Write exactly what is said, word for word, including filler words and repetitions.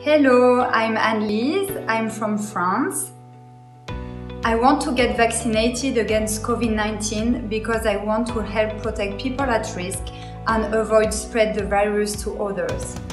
Hello, I'm Anne-Lise, I'm from France. I want to get vaccinated against COVID nineteen because I want to help protect people at risk and avoid spread the virus to others.